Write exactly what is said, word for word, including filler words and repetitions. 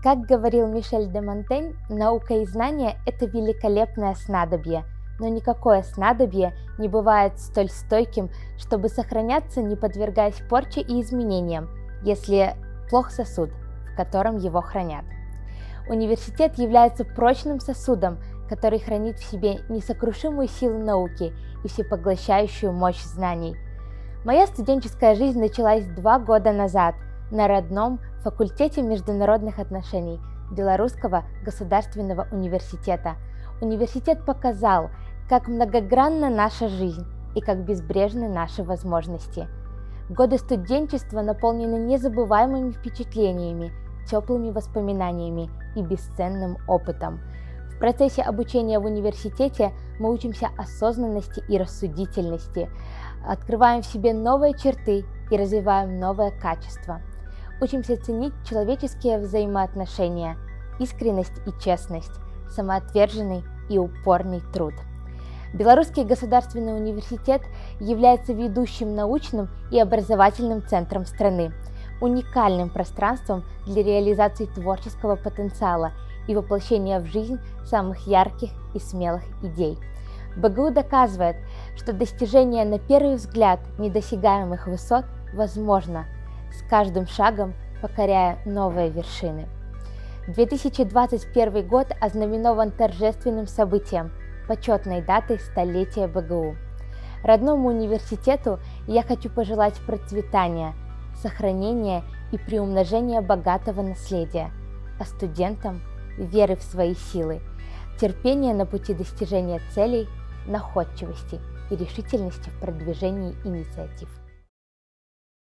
Как говорил Мишель де Монтень, наука и знание – это великолепное снадобье, но никакое снадобье не бывает столь стойким, чтобы сохраняться, не подвергаясь порче и изменениям, если плох сосуд, в котором его хранят. Университет является прочным сосудом, который хранит в себе несокрушимую силу науки и всепоглощающую мощь знаний. Моя студенческая жизнь началась два года назад на родном факультете международных отношений Белорусского государственного университета. Университет показал, как многогранна наша жизнь и как безбрежны наши возможности. Годы студенчества наполнены незабываемыми впечатлениями, теплыми воспоминаниями и бесценным опытом. В процессе обучения в университете мы учимся осознанности и рассудительности, открываем в себе новые черты и развиваем новые качества. Учимся ценить человеческие взаимоотношения, искренность и честность, самоотверженный и упорный труд. Белорусский государственный университет является ведущим научным и образовательным центром страны, уникальным пространством для реализации творческого потенциала и воплощения в жизнь самых ярких и смелых идей. БГУ доказывает, что достижение на первый взгляд недосягаемых высот возможно, с каждым шагом покоряя новые вершины. две тысячи двадцать первый год ознаменован торжественным событием, почетной датой столетия БГУ. Родному университету я хочу пожелать процветания, сохранения и приумножения богатого наследия, а студентам веры в свои силы, терпения на пути достижения целей, находчивости и решительности в продвижении инициатив.